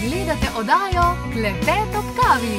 Gledate oddajo Klepet ob kavi.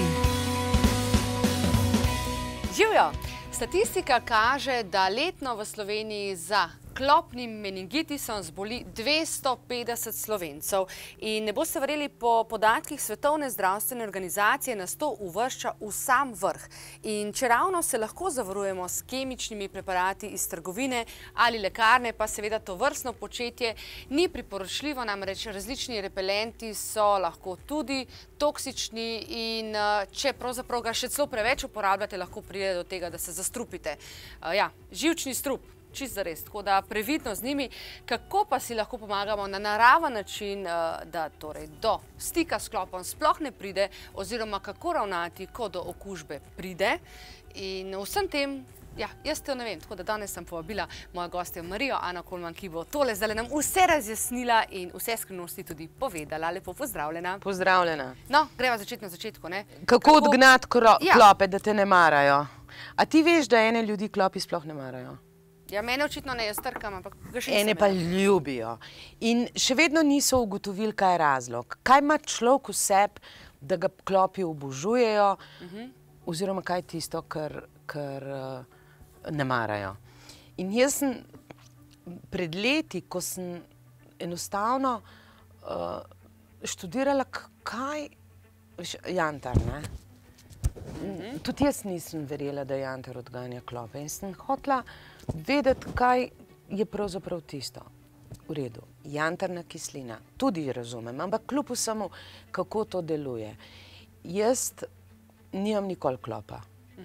Živjo! Statistika kaže, da letno v Sloveniji za klopnim meningitisom zboli 250 Slovencev. In ne boste verjeli, po podatkih Svetovne zdravstvene organizacije nas to uvršča v sam vrh. In čeravno se lahko zavarujemo s kemičnimi preparati iz trgovine ali lekarne, pa seveda to vrstno početje ni priporočljivo, namreč različni repelenti so lahko tudi toksični in če pravzaprav ga še celo preveč uporabljate, lahko pride do tega, da se zastrupite. Ja, živčni strup. Čist zares, tako da previdno z njimi. Kako pa si lahko pomagamo na naraven način, da torej do stika s klopom sploh ne pride, oziroma kako ravnati, ko do okužbe pride. In vsem tem, ja, jaz te ne vem, tako da danes sem povabila mojo gostjo Marijo Ano Kolman, ki bo tole zdaj nam vse razjasnila in vse skrivnosti tudi povedala. Lepo pozdravljena. Pozdravljena. No, greva začeti na začetku, ne? Kako odgnati klope, da te ne marajo? A ti veš, da ene ljudi klopi sploh ne marajo? Ja, mene očitno ne, jaz trkam, ampak ga še nisem. Ene pa ljubijo. In še vedno niso ugotovili, kaj je razlog. Kaj ima človek v sebi, da ga klopi obožujejo, oziroma kaj je tisto, kar ne marajo. In jaz sem pred leti, ko sem enostavno študirala, kaj jantar, ne? Tudi jaz nisem verjela, da jantar odganja klope. In sem hotela vedeti, kaj je pravzaprav tisto. V redu, jantarna kislina, tudi razumem, ampak kljub vsemu, kako to deluje. Jaz nimam nikoli klopa.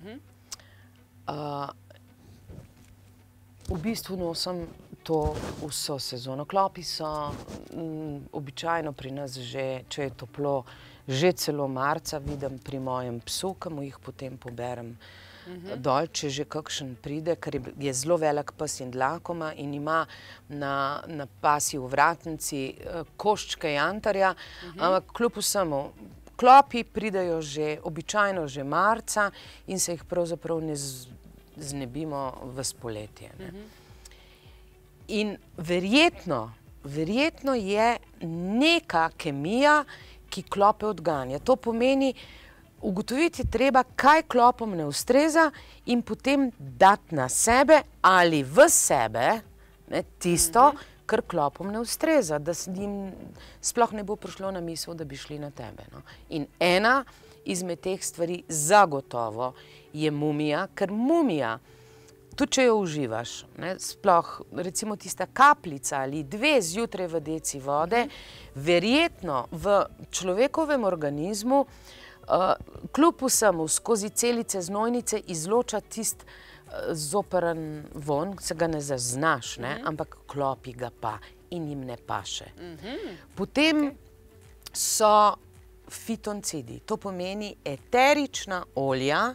V bistvu nosim to vso sezono. Klopi so običajno pri nas že, če je toplo, že celo marca, vidim pri mojem psu, ki mu jih potem poberem dol, če že kakšen pride, ker je zelo velik pes in dlakoma in ima na pasji ovratnici koščke jantarja, ampak kljub vsemu, klopi pridejo že običajno že marca in se jih pravzaprav ne znebimo v spoletje. In verjetno je neka kemija, ki klope odganja. To pomeni, ugotoviti je treba, kaj klopom ne ustreza in potem dati na sebe ali v sebe tisto, kar klopom ne ustreza, da jim sploh ne bo prišlo na misel, da bi šli na tebe. In ena izmed teh stvari zagotovo je mumija, ker mumija, tudi če jo uživaš, sploh recimo tista kapljica ali dve zjutraj v deci vode, verjetno v človekovem organizmu kljub vsemu skozi celice znojnice izloča tist zoperen von, se ga ne zaznaš, ampak klopi ga pa in jim ne paše. Potem so fitoncidi, to pomeni eterična olja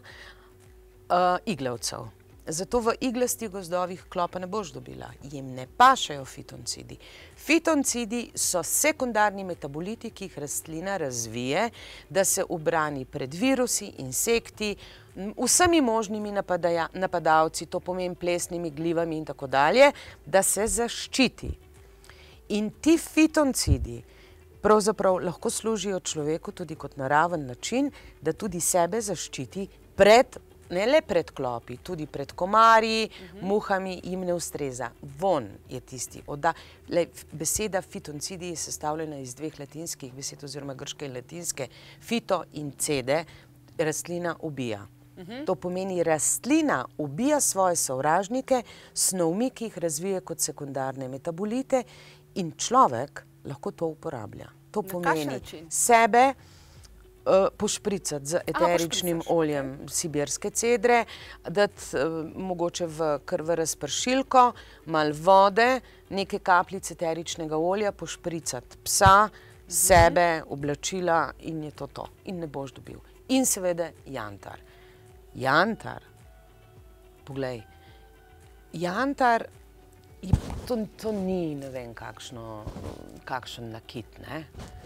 iglavcev. Zato v iglastih gozdovih klopa ne boš dobila. Jim ne pašejo fitoncidi. Fitoncidi so sekundarni metaboliti, ki jih rastlina razvije, da se ubrani pred virusi, insekti, vsemi možnimi napadalci, to pomeni plesnimi, glivami in tako dalje, da se zaščiti. In ti fitoncidi pravzaprav lahko služijo človeku tudi kot naraven način, da tudi sebe zaščiti pred ne le pred klopi, tudi pred komarji, muhami, jim ne ustreza. Von je tisti. Beseda fitoncidi je sestavljena iz dveh latinskih besed, oziroma grške in latinske. Fito in cede, rastlina ubija. To pomeni, rastlina ubija svoje sovražnike, snovmi, ki jih razvije kot sekundarne metabolite in človek lahko to uporablja. To pomeni sebe pošpricati z eteričnim oljem sibirske cedre, dati mogoče kar v razpršilko, malo vode, neke kapljice eteričnega olja, pošpricati psa, sebe, oblačila in je to to. In ne boš dobil. In seveda jantar. Jantar, poglej, jantar, to ni ne vem kakšen nakit, ne?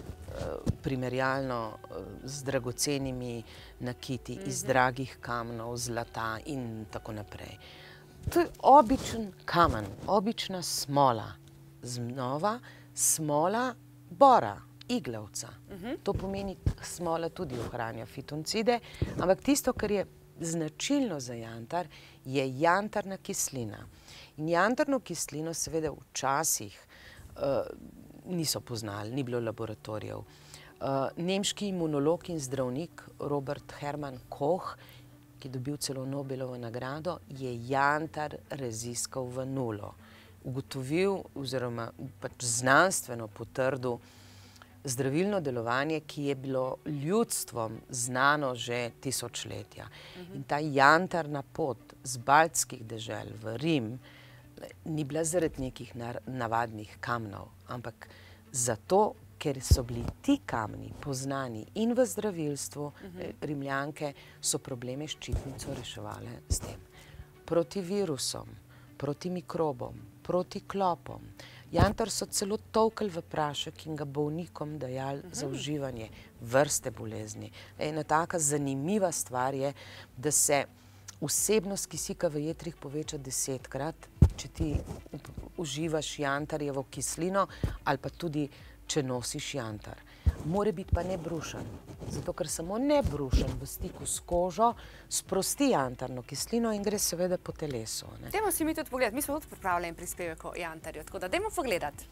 Primerjalno z dragocenimi nakiti iz dragih kamnov, zlata in tako naprej. To je običen kamen, obična smola. Znova smola bora. iglavca. To pomeni, smola tudi ohranja fitoncide, ampak tisto, kar je značilno za jantar, je jantarna kislina. In jantarno kislino seveda včasih niso poznali, ni bilo laboratorijev. Nemški imunolog in zdravnik Robert Hermann Koch, ki je dobil celo Nobelovo nagrado, je jantar raziskal v nulo. Ugotovil oziroma pač znanstveno potrdil zdravilno delovanje, ki je bilo ljudstvom znano že tisočletja. In ta jantarna pot z baltskih dežel v Rim ni bila zaradi nekih navadnih kamnov, ampak zato, ker so bili ti kamni poznani in v zdravilstvu, Rimljanke so probleme s ščitnico reševale s tem. Proti virusom, proti mikrobom, proti klopom. Jantar so celo tolkli v prašek in ga bolnikom dajali za uživanje vrste bolezni. Ena taka zanimiva stvar je, da se vsebnost kisika v jetrih poveča 10-krat, če ti uživaš jantarjevo kislino ali pa tudi, če nosiš jantar. More biti pa nebrušen, zato ker samo nebrušen v stiku s kožo sprosti jantarno kislino in gre seveda po telesu. Dajmo si mi tudi pogledati, mi smo tudi pripravili en prispevek o jantarju, tako da dajmo pogledati.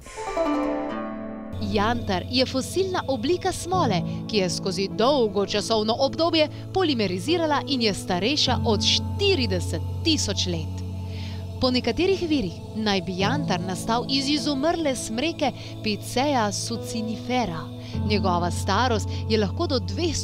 Jantar je fosilna oblika smole, ki je skozi dolgo časovno obdobje polimerizirala in je starejša od 40.000 let. Po nekaterih virih naj bi jantar nastal iz izumrle smreke Picea sucinifera. Njegova starost je lahko do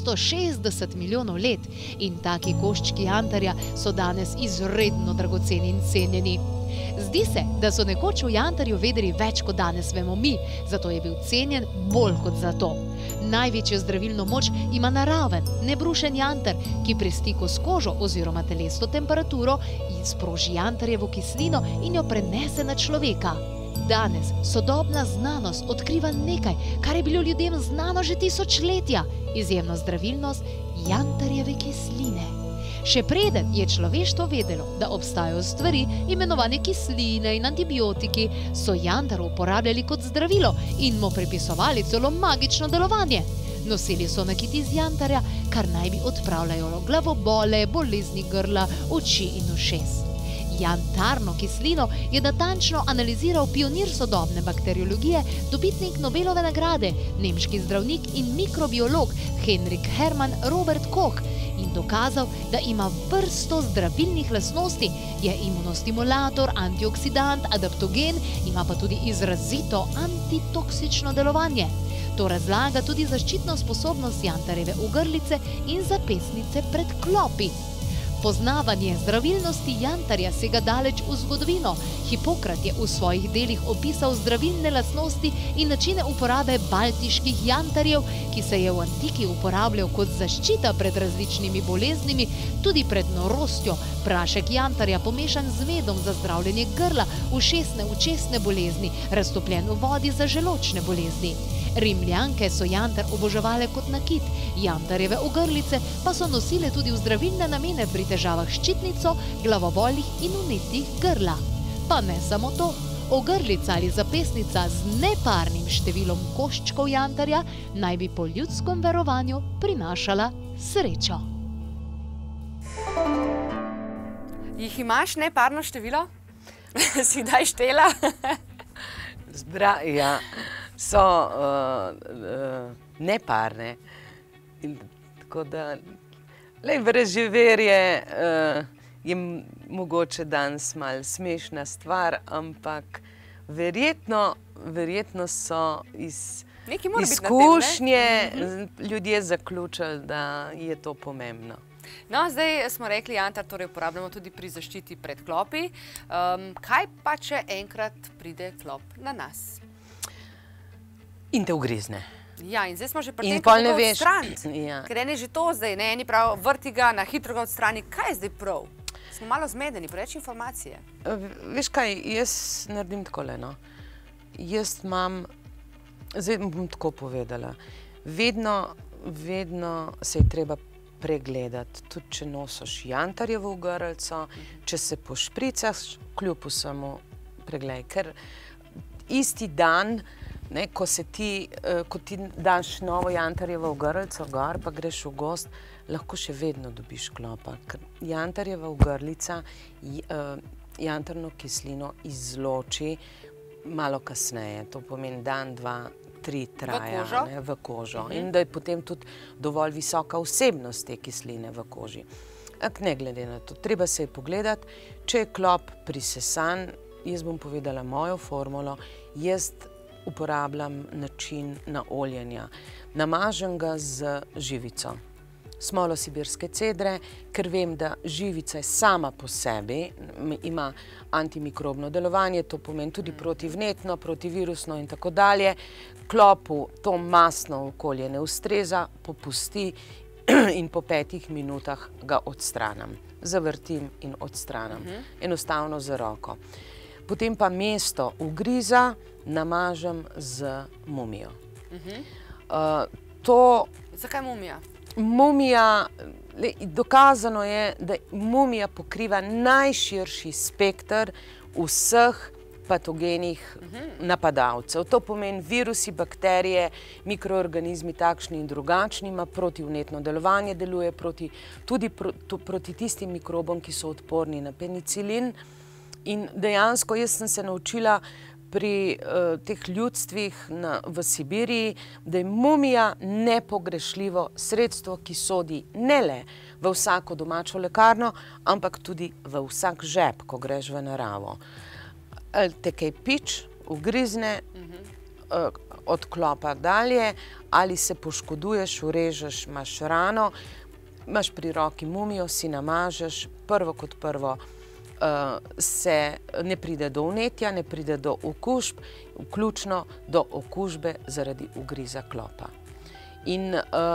260 milijonov let in taki koščki jantarja so danes izredno dragoceni in cenjeni. Zdi se, da so nekoč o jantarju vedeli več, kot danes vemo mi, zato je bil cenjen bolj kot zato. Največjo zdravilno moč ima naraven, nebrušen jantar, ki pri stiku s kožo oziroma telesno temperaturo sproži jantarjevo kislino in jo prenese na človeka. Danes sodobna znanost odkriva nekaj, kar je bilo ljudem znano že tisočletja, izjemno zdravilnost jantarjeve kisline. Še preden je človeštvo vedelo, da obstajajo stvari, imenovane kisline in antibiotiki, so jantar uporabljali kot zdravilo in mu pripisovali celo magično delovanje. Nosili so nakit iz jantarja, kar naj bi odpravljalo glavobole, bolezni grla, oči in ušes. Jantarno kislino je natančno analiziral pionir sodobne bakteriologije, dobitnik Nobelove nagrade, nemški zdravnik in mikrobiolog Heinrich Hermann Robert Koch in dokazal, da ima vrsto zdravilnih lastnosti, je imunostimulator, antioksidant, adaptogen, ima pa tudi izrazito antitoksično delovanje. To razlaga tudi zaščitno sposobnost jantarjeve ogrlice in zapestnice pred klopi. Poznavanje zdravilnosti jantarja sega daleč v zgodovino. Hipokrat je v svojih delih opisal zdravilne lastnosti in načine uporabe baltiških jantarjev, ki se je v antiki uporabljal kot zaščita pred različnimi boleznimi, tudi pred norostjo. Prašek jantarja pomešan z medom za zdravljenje grla, očesne bolezni, raztopljen v vodi za želodčne bolezni. Rimljanke so jantar oboževale kot nakit, jantarjeve ogrlice pa so nosile tudi v zdravilne namene pri težavah s ščitnico, glavobolih in vnetih grla. Pa ne samo to, ogrlica ali zapestnica z neparnim številom koščkov jantarja naj bi po ljudskem verovanju prinašala srečo. Jih imaš neparno število? Si kdaj štela? Ja, so neparne. Tako da, vreživerje je mogoče danes malo smešna stvar, ampak verjetno so iz izkušnje ljudje zaključili, da je to pomembno. No, zdaj smo rekli, jantar torej uporabljamo tudi pri zaščiti pred klopi. Kaj pa, če enkrat pride klop na nas? In te ugrizne. Ja, in zdaj smo že pri tem, kako ga odstraniti. Ker eni že to zdaj, eni prav vrti ga, na hitro ga odstrani. Kaj je zdaj prav? Smo malo zmedeni, preveč informacije. Veš kaj, jaz naredim takole, no. Jaz imam, zdaj bom tako povedala, vedno se je treba pregledati, tudi če nosiš jantarjevo ogrlico, če se pošpricaš, kljub vsemu preglej, ker isti dan Ko ti daš novo jantarjevo ogrlico gor, pa greš v gozd, lahko še vedno dobiš klopa. Ker jantarjeva ogrlica jantarno kislino izloči malo kasneje. To pomeni dan, dva, tri traja v kožo. In da je potem tudi dovolj visoka vsebnost te kisline v koži. Ne glede na to, treba se je pogledati, če je klop prisesan, jaz bom povedala mojo formulo, jaz uporabljam način naoljenja. Namažem ga z živico. Smolo sibirske cedre, ker vem, da živica je sama po sebi, ima antimikrobno delovanje, to pomeni tudi protivnetno, protivirusno in tako dalje. Klopu to mastno okolje ne ustreza, popusti in po 5 minutah ga odstranim. Zavrtim in odstranim. Enostavno z roko. Potem pa mesto ugriza namažem z mumijo. Zakaj mumija? Mumija, dokazano je, da mumija pokriva najširši spekter vseh patogenih napadalcev. To pomeni virusi, bakterije, mikroorganizmi takšni in drugačni, ima protivnetno delovanje, deluje tudi proti tistim mikrobom, ki so odporni na penicilin. In dejansko jaz sem se naučila pri teh ljudstvih v Sibiriji, da je mumija nepogrešljivo sredstvo, ki sodi ne le v vsako domačo lekarno, ampak tudi v vsak žep, ko greš v naravo. Ali te kaj pič, ugrizne, od klopa dalje, ali se poškoduješ, urežeš, imaš rano, imaš pri roki mumijo, si namažeš, prvo kot prvo, se ne pride do vnetja, ne pride do okužb, vključno do okužbe zaradi ugriza klopa. In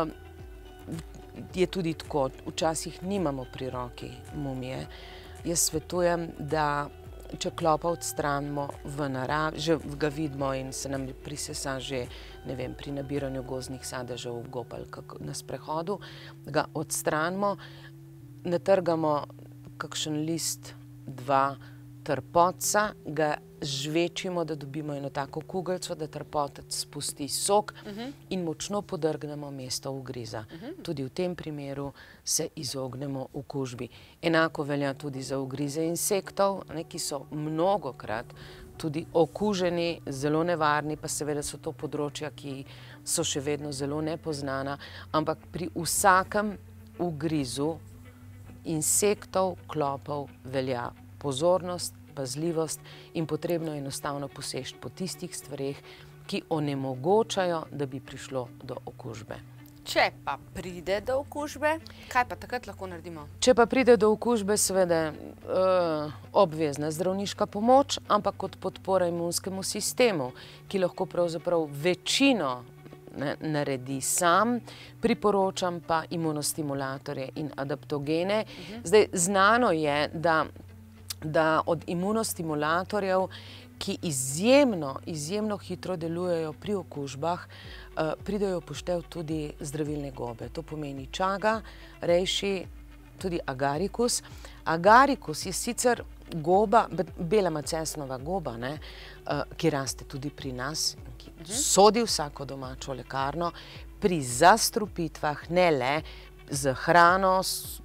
je tudi tako, včasih nimamo pri roki mumije. Jaz svetujem, da če klopa odstranimo v naravi, že ga vidimo in se nam prisesa že, ne vem, pri nabiranju gozdnih sadežev v gob ali na sprehodu, ga odstranimo, natrgamo kakšen list, 2 trpotca, ga žvečimo, da dobimo eno tako kugelco, da trpotec spusti sok in močno podrgnemo mesto ugriza. Tudi v tem primeru se izognemo okužbi. Enako velja tudi za ugrize insektov, ki so mnogokrat tudi okuženi, zelo nevarni, pa seveda so to področja, ki so še vedno zelo nepoznana, ampak pri vsakem ugrizu insektov, klopov velja pozornost, pazljivost in potrebno je enostavno poseči po tistih stvareh, ki onemogočajo, da bi prišlo do okužbe. Če pa pride do okužbe, kaj pa takrat lahko naredimo? Če pa pride do okužbe, seveda obvezna zdravniška pomoč, ampak kot podpora imunskemu sistemu, ki lahko pravzaprav večino naredi sam, priporočam pa imunostimulatorje in adaptogene. Zdaj, znano je, da od imunostimulatorjev, ki izjemno hitro delujejo pri okužbah, pridejo v poštev tudi zdravilne gobe. To pomeni čaga, rejši, tudi agaricus. Agaricus je sicer goba, bela macesnova goba, ki raste tudi pri nas, ki sodi vsako domačo lekarno, pri zastrupitvah, ne le z hrano,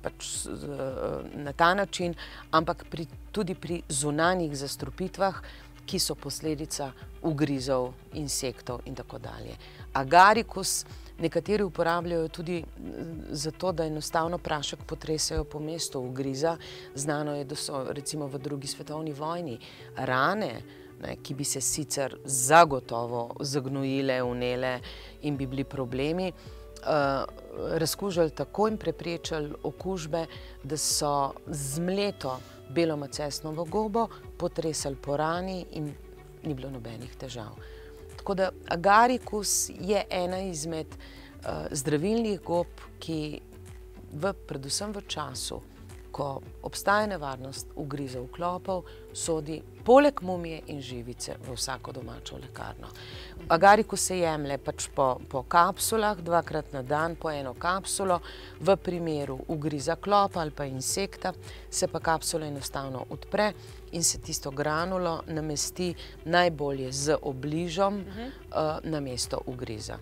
na ta način, ampak tudi pri zunanjih zastrupitvah, ki so posledica ugrizov, insektov in tako dalje. Agaricus nekateri uporabljajo tudi zato, da enostavno prašek potresajo po mestu ugriza. Znano je, da so recimo v drugi svetovni vojni rane, ki bi se sicer zagotovo zagnojile, vnele in bi bili problemi, razkužili tako in preprečili okužbe, da so z mleto belo macesnovo gobo potresali po rani in ni bilo nobenih težav. Tako da agaricus je ena izmed zdravilnih gob, ki predvsem v času ko obstaja nevarnost ugrizov klopov, sodi poleg mumije in živice v vsako domačo lekarno. Agarikus se jemlje pač po kapsulah, 2-krat na dan po eno kapsulo. V primeru ugriza klopa ali pa insekta se pa kapsula enostavno odpre in se tisto granulo namesti najbolje z obližom namesto ugriza.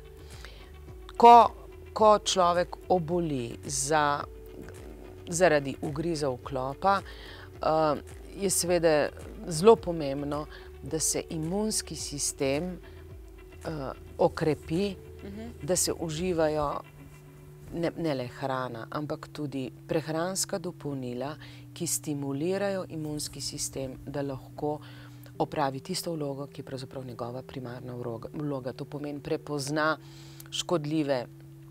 Ko človek oboli zaradi ugrizov klopa, je seveda zelo pomembno, da se imunski sistem okrepi, da se uživajo ne le hrana, ampak tudi prehranska dopolnila, ki stimulirajo imunski sistem, da lahko opravi tisto vlogo, ki je pravzaprav njegova primarna vloga. To pomeni, prepozna škodljive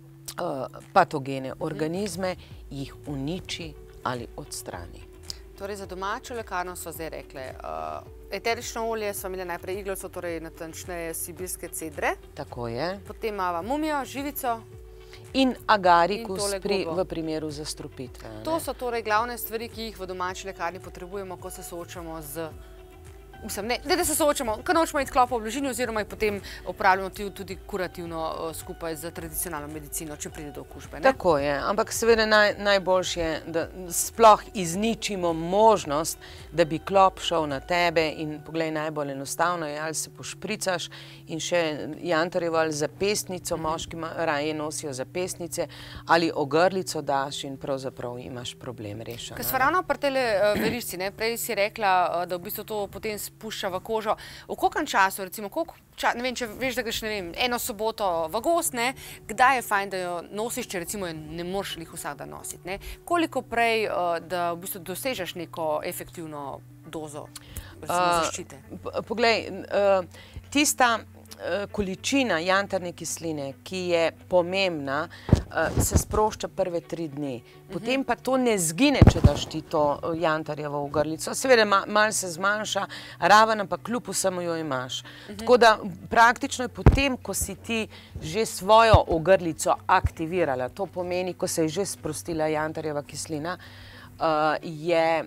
patogene organizme, jih uniči ali odstrani. Torej, za domačo lekarno so zdaj rekle, eterično olje smo imeli najprej iglico, torej natančneje sibirske cedre. Tako je. Potem imamo mumijo, živico. In agarikus v primeru zastrupitve. To so torej glavne stvari, ki jih v domači lekarni potrebujemo, ko se soočamo z... Mislim, ne da se soočamo, ko nočemo iti klopa v bližini oziroma jih potem upravljamo tudi kurativno skupaj z tradicionalno medicino, če pride do okužbe. Tako je, ampak seveda najboljše je, da sploh izničimo možnost, da bi klop šel na tebe in poglej, najbolj enostavno je, ali se pošpricaš in še jantarjevo ali zapestnico, moški raje nosijo zapestnice, ali ogrlico daš in pravzaprav imaš problem rešen. Ker smo ravno pri tele verižci, prej si rekla, da v bistvu to potem spušča v kožo. V kolkem času, recimo, ne vem, če veš, da greš, ne vem, eno soboto v gozd, kdaj je fajn, da jo nosiš, če recimo ne moreš jih vsak dan nositi? Koliko prej, da v bistvu dosežeš neko efektivno dozo zaščite? Poglej, tista količina jantarne kisline, ki je pomembna, se sprošča prve 3 dni. Potem pa to ne zgine, če daš ti to jantarjevo ogrlico. Seveda malo se zmanjša, raven, ampak kljub vsemu jo imaš. Tako da praktično je potem, ko si ti že svojo ogrlico aktivirala, to pomeni, ko se je že sprostila jantarjeva kislina, je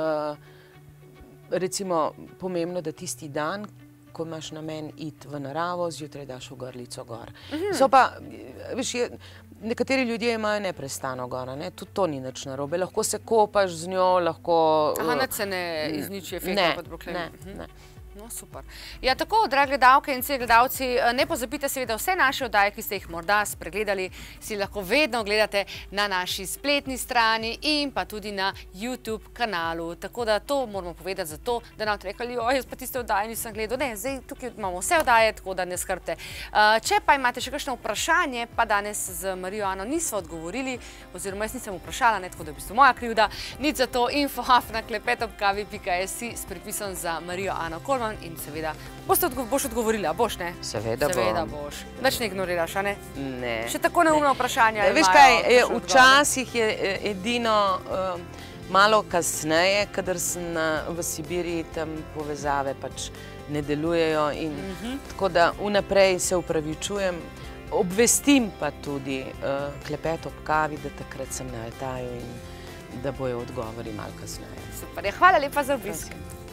recimo pomembno, da tisti dan, ko imaš namen iti v naravo, zjutraj daš ogrlico gor. So pa, veš, nekateri ljudje imajo neprestano gora, tudi to ni nič narobe. Lahko se kopaš z njo, lahko... Aha, nič se ne izniči efekta pod broklem. Ne. No, super. Ja, tako, dragi gledalke in vsi gledalci, ne pozabite seveda vse naše oddaje, ki ste jih morda spregledali, si lahko vedno gledate na naši spletni strani in pa tudi na YouTube kanalu. Tako da to moramo povedati zato, da nam rekali, jaz pa tiste oddaje nisem gledal. Ne, zdaj tukaj imamo vse oddaje, tako da ne skrbite. Če pa imate še kakšno vprašanje, pa danes z Marijo Ano nismo odgovorili, oziroma jaz nisem vprašala, tako da je v bistvu moja krivda, nič za to, info@klepetobkavi.si s pripisom za Marijo Ano Kolman in seveda boš odgovorila, boš, ne? Seveda bom. Seveda boš. Nič ne ignoriraš, a ne? Ne. Še tako neumno vprašanje imajo. Veš kaj, včasih je edino malo kasneje, kadar sem v Sibiriji, tam povezave pač ne delujejo in tako da vnaprej se upravičujem. Obvestim pa tudi Klepet ob kavi, da takrat sem na Altaju in da bojo odgovori malo kasneje. Super, hvala lepa za obisk.